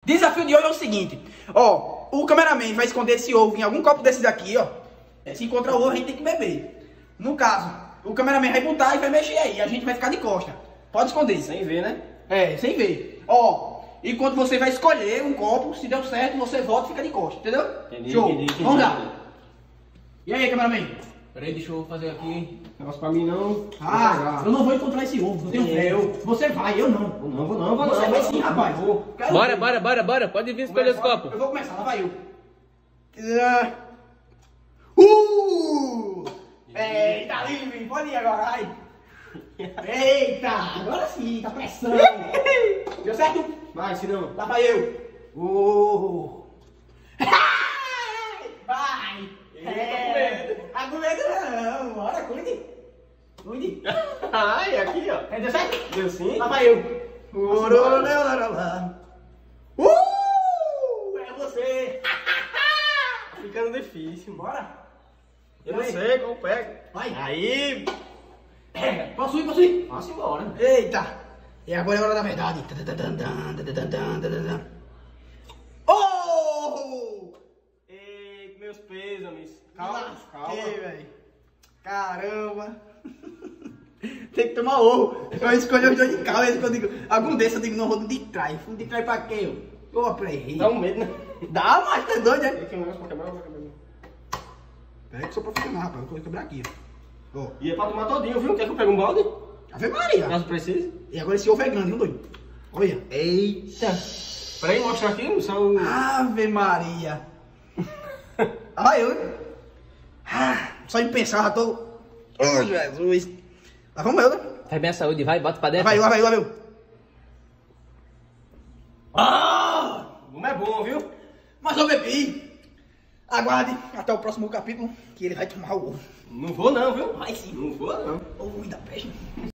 Desafio de hoje é o seguinte. Ó, o cameraman vai esconder esse ovo em algum copo desses aqui, ó. Se encontrar o ovo, a gente tem que beber. No caso, o cameraman vai botar e vai mexer aí. A gente vai ficar de costa. Pode esconder. Sem ver, né? É, sem ver. Ó, enquanto você vai escolher um copo, se deu certo, você volta e fica de costa, entendeu? Entendi, Show. entendi. Vamos lá. E aí, cameraman? Peraí, deixa eu fazer aqui. Negócio pra mim não. Ah, eu não vou encontrar esse ovo, eu tenho fé. Você vai, eu não. Vou não. Você vai sim, rapaz. Quero ver. Bora. Pode vir escolher os copos. Eu vou começar, lá vai eu. Eita, livre, pode ir agora, vai. Eita, agora sim, tá pressão. Deu certo? Vai, se não. Lá vai eu. Vai. Tá com medo não, bora, cuide. Ai, aqui, ó. Deu certo? Deu sim? Lá vai eu. É você. Tá ficando difícil. Bora. Eu não sei qual pega. Vai. Aí. Posso ir? Passa embora. Eita. E agora é a hora da verdade. Oh! Ei, meus pêsames. Calma. Calma. Velho. Caramba. Tem que tomar ovo. Eu escolhi os dois de cá. Eu digo, algum desses eu digo, não, vou de trás. Fundo de trás pra quê? Ô, pré-ri. Dá um medo, né? Dá, mas tá doido, né? Tem um negócio pra quebrar, vai quebrar. Peraí que sou profissional, rapaz. Eu vou quebrar aqui. Ó. E é pra tomar todinho, viu? Quer que eu pegue um balde? Ave Maria. Caso precise. E agora esse ovo é grande, viu, doido? Olha. Eita. Peraí, mostrar aqui no seu... Ave Maria. Ah, eu. Só em pensar, já tô... Oh, Jesus. Lá vamos eu, né? Faz bem a saúde, vai, bota pra dentro. Lá vai eu. Como é bom, viu? Mas eu bebi. Aguarde até o próximo capítulo, que ele vai tomar o ovo. Não vou não, viu? Vai sim. Não vou não. Ui, da peste.